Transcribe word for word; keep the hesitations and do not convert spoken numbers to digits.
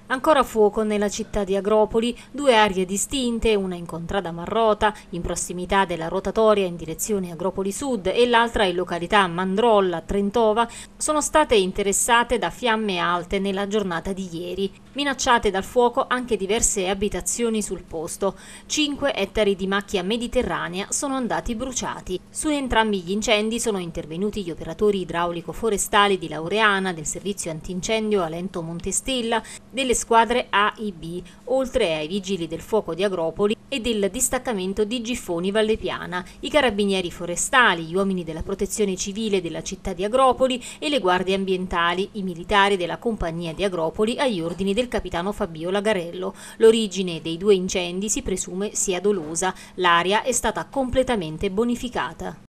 Ancora fuoco nella città di Agropoli, due aree distinte, una in Contrada Marrota, in prossimità della rotatoria in direzione Agropoli Sud e l'altra in località Mandrolla, Trentova, sono state interessate da fiamme alte nella giornata di ieri. Minacciate dal fuoco anche diverse abitazioni sul posto. Cinque ettari di macchia mediterranea sono andati bruciati. Su entrambi gli incendi sono intervenuti gli operatori idraulico-forestali di Laureana, del servizio antincendio Alento Montestella, delle squadre A e B, oltre ai vigili del fuoco di Agropoli e del distaccamento di Giffoni Vallepiana, i carabinieri forestali, gli uomini della protezione civile della città di Agropoli e le guardie ambientali, i militari della compagnia di Agropoli agli ordini del capitano Fabio Lagarello. L'origine dei due incendi si presume sia dolosa. L'area è stata completamente bonificata.